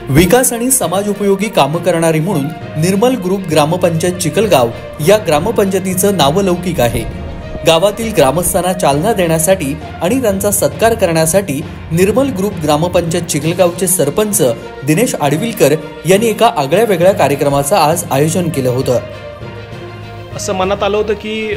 विकास आणि समाज उपयोगी कामं करणारी म्हणून निर्मल ग्रुप ग्रामपंचायत चिखलगाव या ग्रामपंचायतीचं नावलौकिक आहे। गावातील ग्रामस्थांना चालना देण्यासाठी आणि त्यांचा सत्कार करण्यासाठी निर्मल ग्रुप ग्रामपंचायत चिखलगावचे सरपंच दिनेश आडविलकर यांनी एका आगळ्या वेगळ्या कार्यक्रमाचं आज आयोजन केलं होतं। असं मनात आलं होतं की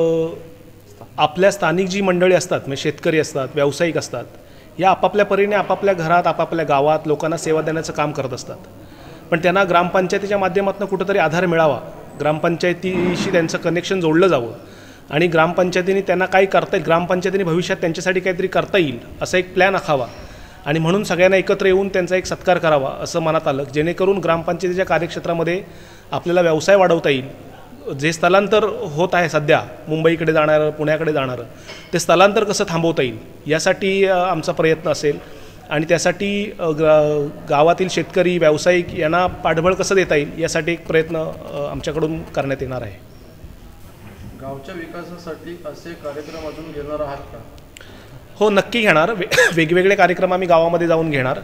आपल्या स्थानिक जी मंडळी असतात, म्हणजे शेतकरी असतात, व्यावसायिक असतात, या आपापल्या परीने आपापल्या घरात आपापल्या गावात लोकांना सेवा देण्याचं काम करत असतात, पण त्यांना ग्रामपंचायतीच्या माध्यमातून कुठेतरी आधार मिळावा, ग्रामपंचायतीशी त्यांचं कनेक्शन जोडलं जावं आणि ग्रामपंचायतीने त्यांना काय करता येईल, ग्रामपंचायतीने भविष्यात त्यांच्यासाठी काहीतरी करता येईल असा एक प्लॅन आखावा आणि म्हणून सगळ्यांना एकत्र येऊन त्यांचा एक सत्कार करावा असं मनात आलं, जेणेकरून ग्रामपंचायतीच्या कार्यक्षेत्रामध्ये आपल्याला व्यवसाय वाढवता येईल। जे स्थलांतर होत आहे सध्या मुंबईकडे जाणारं, पुण्याकडे जाणारं, ते स्थलांतर कसं थांबवता येईल यासाठी आमचा प्रयत्न असेल आणि त्यासाठी गावातील शेतकरी व्यावसायिक यांना पाठबळ कसं देता येईल यासाठी एक प्रयत्न आमच्याकडून करण्यात येणार आहे। गावच्या विकासासाठी असे कार्यक्रम अजून घेणार आहात का? हो, नक्की घेणार। वेगवेगळे कार्यक्रम आम्ही गावामध्ये जाऊन घेणार।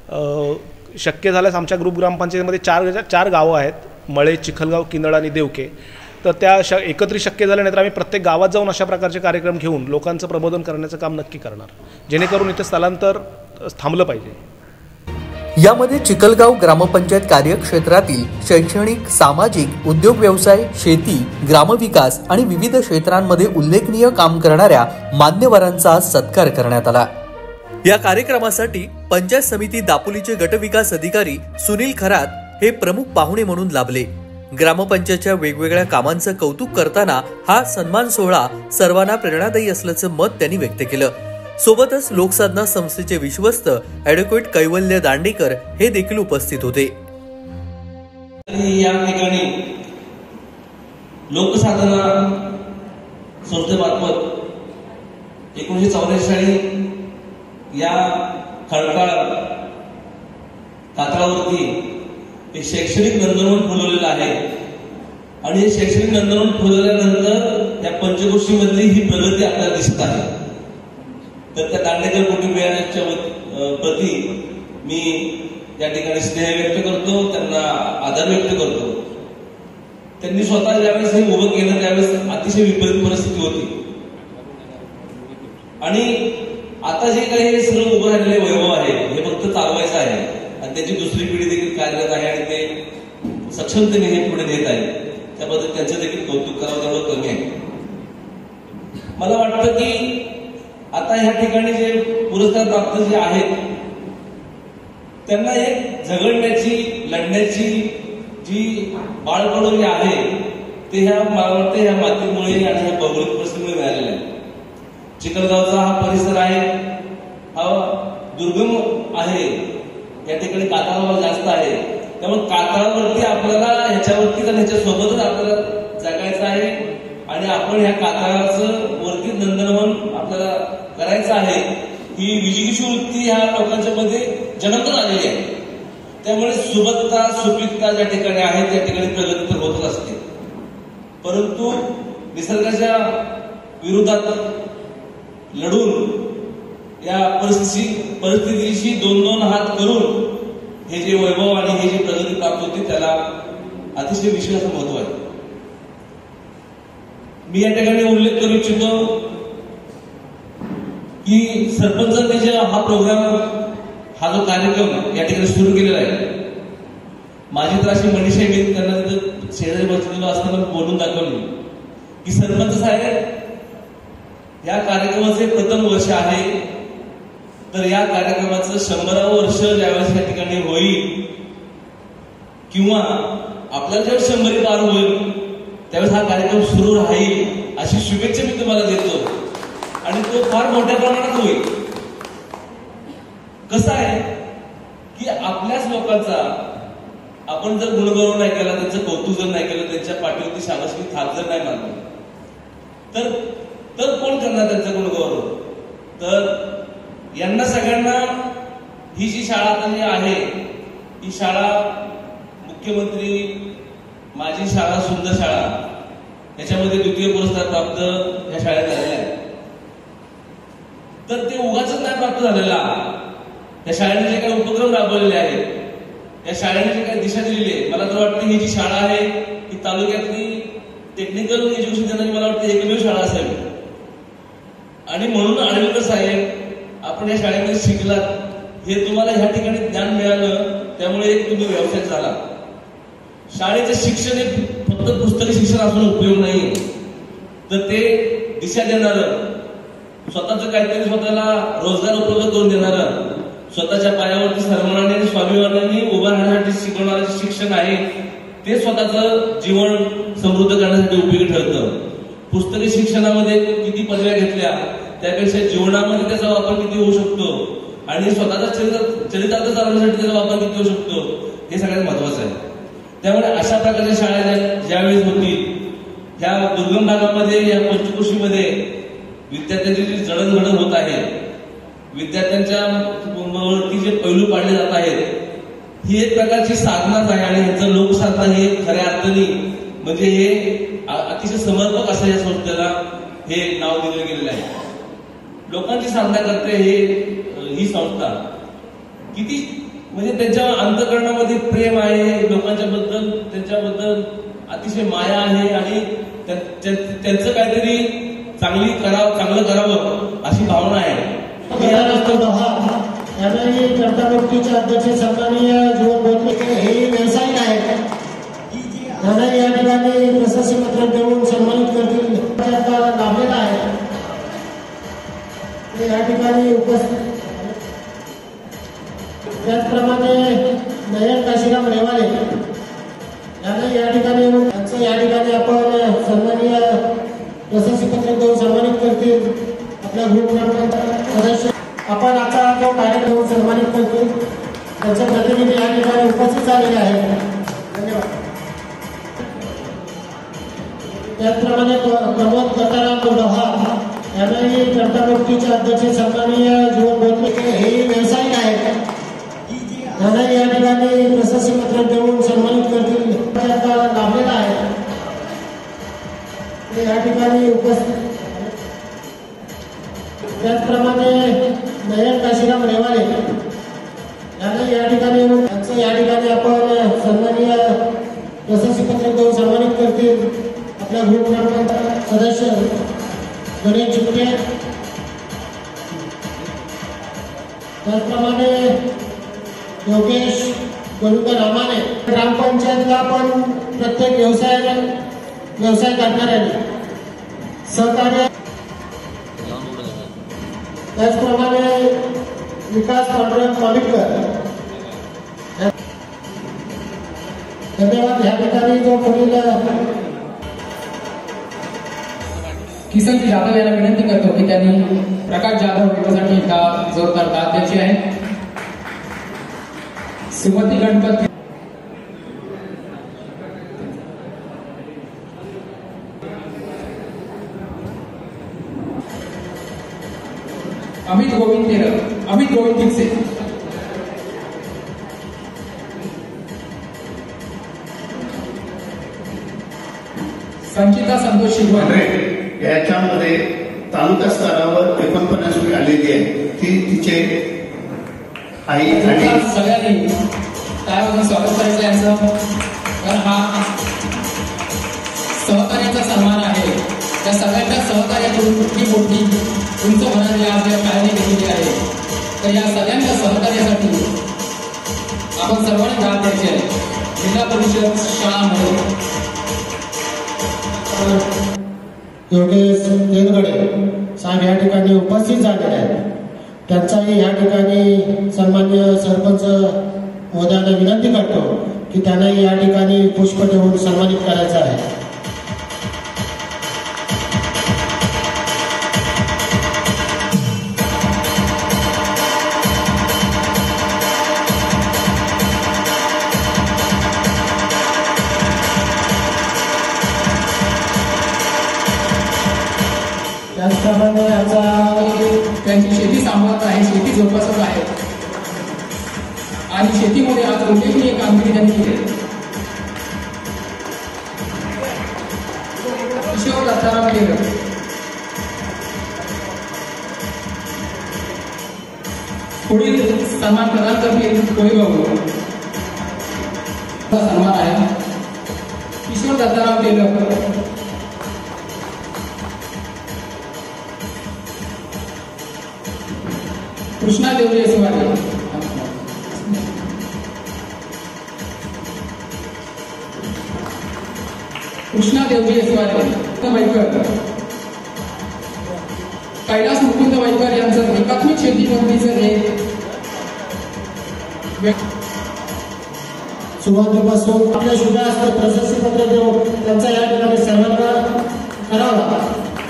शक्य झाल्यास आमच्या ग्रुप ग्रामपंचायतीमध्ये चार गावं आहेत, मळे, चिखलगाव, किंदळ आणि देवके, तर त्या एकत्रित शक्य झालं नाही तर आम्ही प्रत्येक गावात जाऊन अशा प्रकारचे कार्यक्रम घेऊन लोकांचं प्रबोधन करण्याचं काम नक्की करणार, जेणेकरून इथे स्थलांतर थांबलं पाहिजे। यामध्ये चिखलगाव ग्रामपंचायत कार्यक्षेत्रातील शैक्षणिक, सामाजिक, उद्योग व्यवसाय, शेती, ग्रामविकास आणि विविध क्षेत्रांमध्ये उल्लेखनीय काम करणाऱ्या मान्यवरांचा सत्कार करण्यात आला। या कार्यक्रमासाठी पंचायत समिती दापोलीचे गटविकास अधिकारी सुनील खरात हे प्रमुख पाहुणे म्हणून लाभले। ग्रामपंचायतच्या वेगवेगळ्या कामांचं कौतुक करताना हा सन्मान सोहळा सर्वांना प्रेरणादायी असल्याचं मत त्यांनी व्यक्त केलं। सोबतच लोकसाधना संस्थेचे विश्वस्त ॲडव्होकेट कैवल्य दांडेकर हे देखील उपस्थित होते। या ठिकाणी लोकसाधना संस्थेमार्फत 1984 या खडकाळ कातळावरती एक शैक्षणिक नंदनवन फुलवलेलं आहे आणि हे शैक्षणिक नंदनवन फुलवल्यानंतर त्या पंचगोष्ठीमधली ही प्रगती आपल्याला दिसत आहे। तर त्या दांडेकर कुटुंबियांच्या प्रती मी या ठिकाणी स्नेह व्यक्त करतो, त्यांना आदर व्यक्त करतो। त्यांनी स्वतः ज्यावेळेस हे उभं केलं त्यावेळेस अतिशय विपरीत परिस्थिती होती आणि आता जे काही हे सगळं उभं राहिलेले वैभव आहे हे फक्त चालवायचं आहे आणि त्याची दुसरी पिढी देखील कार्यरत आहे आणि ते सक्षमतेने हे पुढे नेत आहे, त्याबद्दल त्यांचं देखील कौतुक करावं तेवढं कमी आहे। मला वाटतं की आता ह्या ठिकाणी जे पुरस्कार प्राप्त जे आहेत त्यांना एक झगडण्याची, लढण्याची जी बाळकडोली आहे ते मला वाटतं ह्या मातीमुळे आणि ह्या भौगोलिक परिस्थितीमुळे मिळालेलं आहे। चिखलगावचा हा परिसर आहे, हा दुर्गम आहे, या ठिकाणी कातळावर जास्त आहे, त्यामुळे कातळावरती आपल्याला ह्याच्यावरती तर ह्याच्यासोबतच आपल्याला जगायचं आहे आणि आपण ह्या कातळाचं वरती नंदनवन आपल्याला करायचं आहे। ही विजिगीषू वृत्ती ह्या लोकांच्या मध्ये जन्मतच आलेली आहे, त्यामुळे सुबत्ता, सुपीकता ज्या ठिकाणी आहे त्या ठिकाणी प्रगती तर होतच असते, परंतु निसर्गाच्या विरोधात लढून या परिस्थितीशी दोन हात करून हे जे वैभव आणि हे जी प्रगती प्राप्त होती त्याला अतिशय विशेष महत्व आहे। मी या ठिकाणी उल्लेख करू इच्छितो की सरपंचांनी जे हा प्रोग्राम, हा जो कार्यक्रम या ठिकाणी सुरू केलेला आहे, माझी तर अशी मनीषा मी त्यांना शेजारी बसलेलो असताना बोलून दाखवली की सरपंच साहेब, या कार्यक्रमाचे प्रथम वर्ष आहे, तर या कार्यक्रमाचं 100वे वर्ष ज्यावेळेस या ठिकाणी होईल किंवा आपल्याला ज्यावेळेस 100 पार होईल त्यावेळेस हा कार्यक्रम सुरू राहील अशी शुभेच्छा मी तुम्हाला देतो आणि तो फार मोठ्या प्रमाणात होईल। कसं आहे की आपल्याच लोकांचा आपण जर गुणगौरव नाही केला, त्यांचं कौतुक जर नाही केलं, त्यांच्या पाठीवरती शाबासकी थाप जर नाही मारली तर कोण करणार त्यांचा गुणगौरव? तर यांना सगळ्यांना ही जी शाळा आता जी आहे ही शाळा मुख्यमंत्री माझी शाळा सुंदर शाळा याच्यामध्ये द्वितीय पुरस्कार प्राप्त या शाळेत झालेला आहे। तर ते उगाच नाही प्राप्त झालेला, त्या शाळेने जे काही उपक्रम राबवलेले आहेत या शाळेने जी काही दिशा दिलेली आहे, मला तर वाटतं ही जी शाळा आहे ही तालुक्यातली टेक्निकल एज्युकेशन देणारी मला वाटतं एकमेव शाळा असेल. आणि म्हणून आळवेकर साहेब आपण या शाळेमध्ये शिकलात हे तुम्हाला ह्या ठिकाणी ज्ञान मिळालं, त्यामुळे एक तुम्ही व्यवसाय झाला. शाळेचं शिक्षण हे फक्त पुस्तकी शिक्षण असून उपयोग नाही, तर ते दिशा देणारं, स्वतःच काहीतरी स्वतःला रोजगार उपलब्ध करून देणारं, स्वतःच्या पायावरती सन्मानाने स्वाभिमानाने उभं राहण्यासाठी शिकवणारं शिक्षण आहे. ते स्वतःचं जीवन समृद्ध करण्यासाठी उपयोगी ठरतं. पुस्तकी शिक्षणामध्ये किती पदव्या घेतल्या त्यापेक्षा जीवनामध्ये त्याचा वापर किती होऊ शकतो आणि स्वतःचा चरितार्थ चालवण्यासाठी त्याचा वापर किती होऊ शकतो हे सगळ्यात महत्वाचं आहे. त्यामुळे अशा प्रकारच्या शाळा ज्यावेळेस होतील, ह्या दुर्गम भागामध्ये, या पंचक्रोशीमध्ये विद्यार्थ्यांची जी जडणघडण होत आहे, विद्यार्थ्यांच्या वरती जे पैलू पाडले जात आहेत, ही एक प्रकारची साधनाच आहे. आणि ह्याचं लोकसाधना हे खऱ्या अर्थाने म्हणजे हे अतिशय समर्पक असं या संस्थेला हे नाव दिलं गेलेलं आहे. लोकांची साधना करते ही संस्था. किती म्हणजे त्यांच्या अंतःकरणामध्ये प्रेम आहे, लोकांच्याबद्दल त्यांच्याबद्दल अतिशय माया आहे आणि त्यांचं काहीतरी चांगलं करावं अशी भावना आहे. जनता मुक्तीचे अध्यक्ष सन्माननीय जीवन बोधले हे व्यावसायिक आहेत. त्यांना या ठिकाणी प्रशस्ती पत्र देऊन सन्मानित करतील लाभलेला आहे. ते या ठिकाणी उपस्थित. त्याचप्रमाणे नयन काशीराम रेवाले यांना या ठिकाणी त्यांचं या ठिकाणी आपण सन्माननीय प्रशस्ती पत्र देऊन सन्मानित करतील. आपल्या ग्रुप सदस्य आपण आता जो कार्यक्रम सन्मानित करतील त्याचे प्रतिनिधी या ठिकाणी उपस्थित झालेले आहेत. धन्यवाद. त्याचप्रमाणे प्रमोद गताराम लोहा यांनाही जनता मुक्तीचे अध्यक्ष सन्माननीय जीवन बोधले हे व्यावसायिक आहेत. त्यांना या ठिकाणी प्रशस्ती पत्र देऊन सन्मानित करतील. लाभलेला आहे. ते या ठिकाणी उपस्थित. त्याचप्रमाणे नयन काशीराम रेवाले यांना या ठिकाणी त्यांचं या ठिकाणी आपण सन्माननीय प्रशस्ती पत्र देऊन सन्मानित करतील. आपल्या ग्रुप सदस्य गणेश चिपटे. त्याचप्रमाणे योगेश गोलुकर रामाने ग्रामपंचायतला पण प्रत्येक व्यवसाय करणाऱ्यांनी सहकार्य. त्याचप्रमाणे विकास पांडुरंग कॉमिटकर. धन्यवाद. ह्या ठिकाणी जो पुढील किसन जाधव यांना विनंती करतो की त्यांनी प्रकाश जाधव यांच्यासाठी एका जोरदार दाद द्यायची आहे. सुमती गणपत. अमित गोविंद तिगसे. संचिता संतोष शिगवण. याच्यामध्ये तालुका स्तरावर 49वी आलेली आहे. ती तिचे आई आणि सगळ्यांनी त्यावरून स्वागत करायचं यांचं. कारण हा सहकार्याचा सन्मान आहे. त्या सगळ्यांच्या सहकार्यातून ही मोठी उंच होणारी आज या शाळेने केलेली आहे. तर या सगळ्यांच्या सहकार्यासाठी आपण सर्वांनी दाद द्यायची आहे. जिल्हा परिषद शाळांमध्ये योगेश देवगडे साहेब या ठिकाणी उपस्थित झालेले आहेत. त्यांचाही या ठिकाणी सन्मान्य सरपंच महोदयांना विनंती करतो की त्यांनाही या ठिकाणी पुष्प देऊन सन्मानित करायचं आहे. त्याचप्रमाणे आता त्यांची शेती सांभाळत आहे, शेती जोपासत आहे आणि शेतीमध्ये आज उल्लेखनीय कामगिरी त्यांनी केली. किशोर दत्ताराम केरळ. पुढील सन्मान प्रदान करतील कोळीबाबू. सन्मान आहे किशोर दत्ताराव टेलर, कृष्णा देवजी येसवाडे, कृष्णा देवजी येसवाडे वाईकर, कैलास मुकुंद वाईकर यांचं एकात्मिक शेती कंपनीचं हे सुरुवातीपासून आपल्या शुभ हस्ते प्रशस्ती पत्र देऊन त्यांचा या ठिकाणी सन्मान करावा.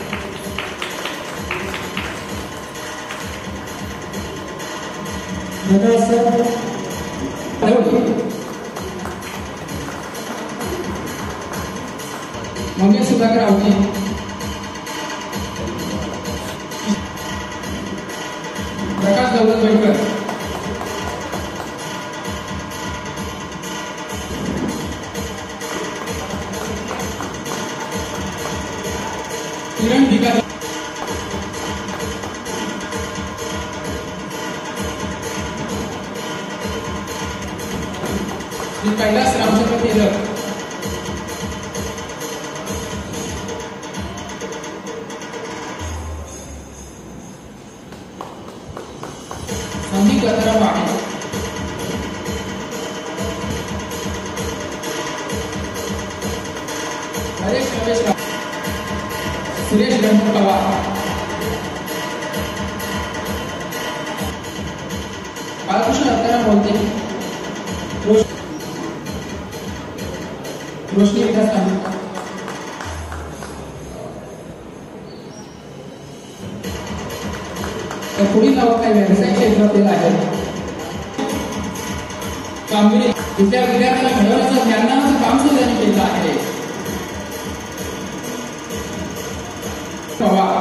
मंगेश सुधाकर आवटी, प्रकाश दौलत वाईकर, किरण भिकारी, श्री कैलास रामचंद्र टेलर, संदीप दत्ताराव वाणे, हरेश रमेश राव, सुरेश गणपत पवार, बालकृष्ण दत्ताराम बोलते, रोशनी विकास तांबे, तर पुढील नाव काही व्यवसाय क्षेत्रातील आहे. कामगिरी विद्यार्थ्यांना घडवण्याचं ज्ञानाचं काम सुद्धा त्यांनी केलं आहे.